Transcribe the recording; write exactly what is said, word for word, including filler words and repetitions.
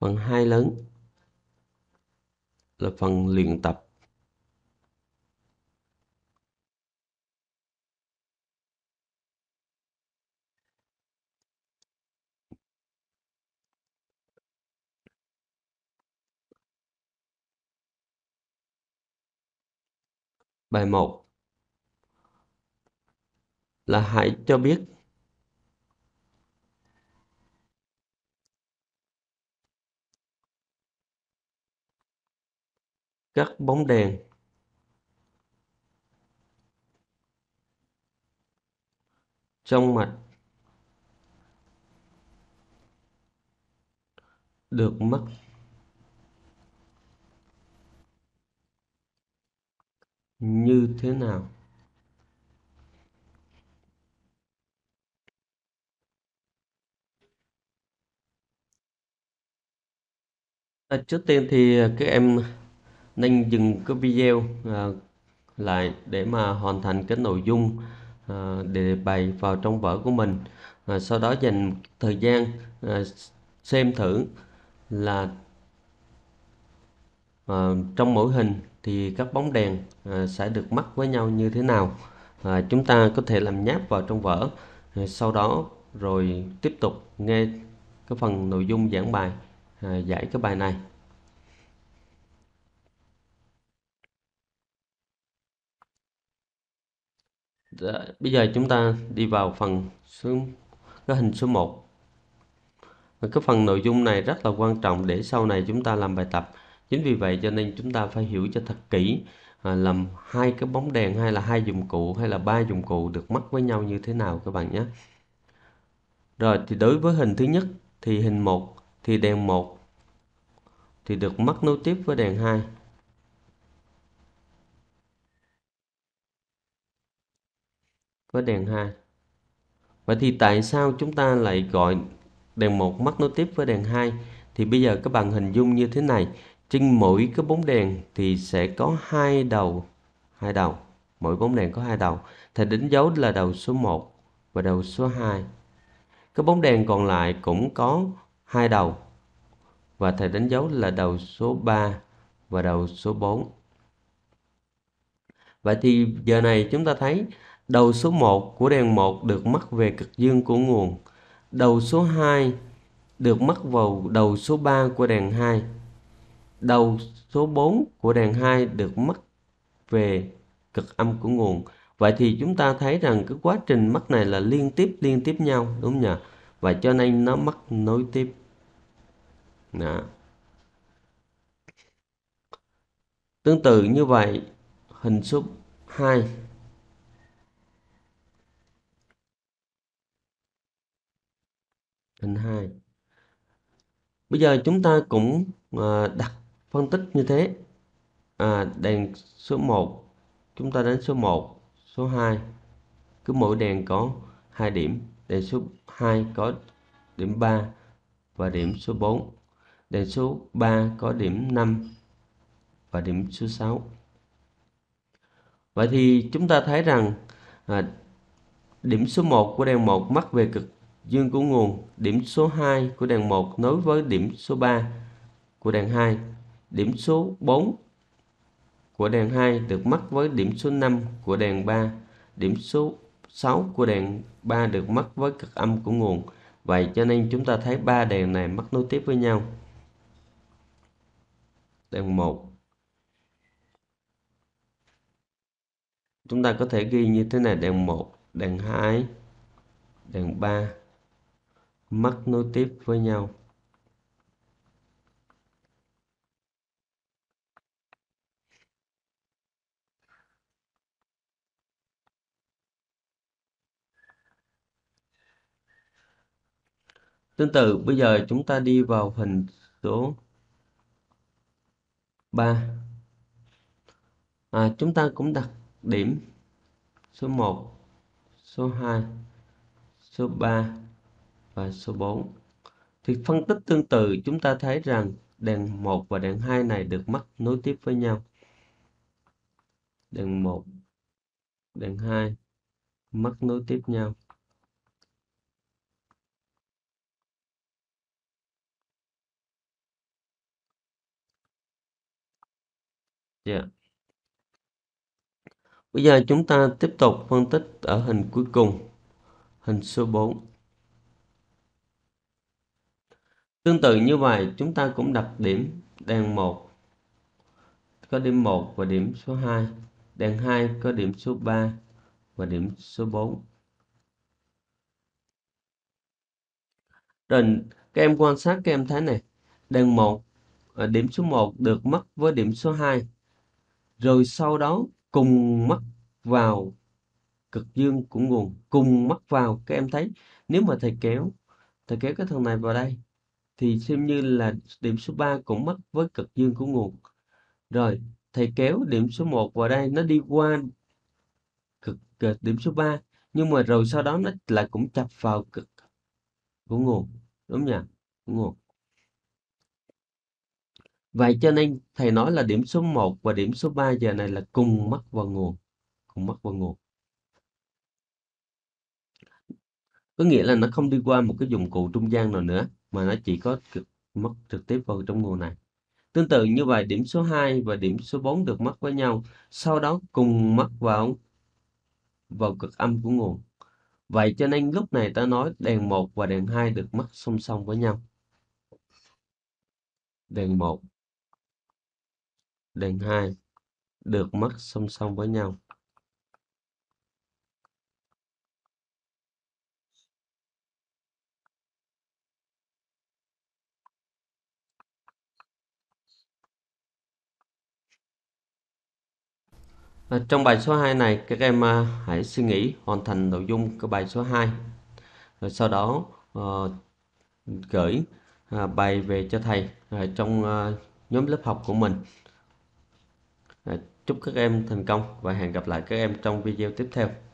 Phần hai lớn là phần luyện tập. Bài một là hãy cho biết các bóng đèn trong mạch được mắc như thế nào. À, trước tiên thì các em nên dừng cái video à, lại để mà hoàn thành cái nội dung à, đề bài vào trong vở của mình. À, sau đó dành thời gian à, xem thử là à, trong mỗi hình thì các bóng đèn à, sẽ được mắc với nhau như thế nào. À, chúng ta có thể làm nháp vào trong vở, à, sau đó rồi tiếp tục nghe cái phần nội dung giảng bài, à, giải cái bài này. Dạ, bây giờ chúng ta đi vào phần số cái hình số một. Cái phần nội dung này rất là quan trọng để sau này chúng ta làm bài tập. Chính vì vậy cho nên chúng ta phải hiểu cho thật kỹ, à, làm hai cái bóng đèn hay là hai dụng cụ hay là ba dụng cụ được mắc với nhau như thế nào các bạn nhé. Rồi thì đối với hình thứ nhất thì hình một thì đèn một thì được mắc nối tiếp với đèn hai. Với đèn hai. Vậy thì tại sao chúng ta lại gọi đèn một mắc nối tiếp với đèn hai? Thì bây giờ các bạn hình dung như thế này, trên mỗi cái bóng đèn thì sẽ có hai đầu, hai đầu. Mỗi bóng đèn có hai đầu. Thầy đánh dấu là đầu số một và đầu số hai. Cái bóng đèn còn lại cũng có hai đầu và thầy đánh dấu là đầu số ba và đầu số bốn. Vậy thì giờ này chúng ta thấy đầu số một của đèn một được mắc về cực dương của nguồn. Đầu số hai được mắc vào đầu số ba của đèn hai. Đầu số bốn của đèn hai được mắc về cực âm của nguồn. Vậy thì chúng ta thấy rằng cái quá trình mắc này là liên tiếp liên tiếp nhau, đúng không nhỉ? Và cho nên nó mắc nối tiếp. Đó. Tương tự như vậy, hình số hai. Hình hai. Bây giờ chúng ta cũng à, đặt phân tích như thế. À, đèn số một, chúng ta đến số một, số hai, cứ mỗi đèn có hai điểm. Đèn số hai có điểm ba và điểm số bốn. Đèn số ba có điểm năm và điểm số sáu. Vậy thì chúng ta thấy rằng à, điểm số một của đèn một mắc về cực dương của nguồn, điểm số hai của đèn một nối với điểm số ba của đèn hai, điểm số bốn của đèn hai được mắc với điểm số năm của đèn ba, điểm số sáu của đèn ba được mắc với cực âm của nguồn. Vậy cho nên chúng ta thấy ba đèn này mắc nối tiếp với nhau. Đèn một chúng ta có thể ghi như thế này: đèn một, đèn hai, đèn ba mắc nối tiếp với nhau. Tương tự bây giờ chúng ta đi vào hình số ba. À, chúng ta cũng đặt điểm số một, số hai, số ba và số bốn. Thì phân tích tương tự chúng ta thấy rằng đèn một và đèn hai này được mắc nối tiếp với nhau. Đèn một, đèn hai mắc nối tiếp nhau. Dạ. Bây giờ chúng ta tiếp tục phân tích ở hình cuối cùng, hình số bốn. Tương tự như vậy, chúng ta cũng đặt điểm đèn một có điểm một và điểm số hai, đèn hai có điểm số ba và điểm số bốn. Rồi các em quan sát các em thấy này, đèn một à, điểm số một được mắc với điểm số hai, rồi sau đó cùng mắc vào cực dương của nguồn, cùng mắc vào. Các em thấy nếu mà thầy kéo thầy kéo cái thằng này vào đây thì xem như là điểm số ba cũng mắc với cực dương của nguồn. Rồi thầy kéo điểm số một vào đây, nó đi qua cực, cực điểm số ba, nhưng mà rồi sau đó nó lại cũng chập vào cực của nguồn, đúng nhỉ? Của nguồn. Vậy cho nên thầy nói là điểm số một và điểm số ba giờ này là cùng mắc vào nguồn, cùng mắc vào nguồn. Có nghĩa là nó không đi qua một cái dụng cụ trung gian nào nữa, mà nó chỉ có cực mắc trực tiếp vào trong nguồn này. Tương tự như vậy, điểm số hai và điểm số bốn được mắc với nhau, sau đó cùng mắc vào vào cực âm của nguồn. Vậy cho nên lúc này ta nói đèn một và đèn hai được mắc song song với nhau. Đèn một, đèn hai được mắc song song với nhau. À, trong bài số hai này các em à, hãy suy nghĩ hoàn thành nội dung của bài số hai, rồi sau đó ờ, gửi à, bài về cho thầy à, trong à, nhóm lớp học của mình. À, chúc các em thành công và hẹn gặp lại các em trong video tiếp theo.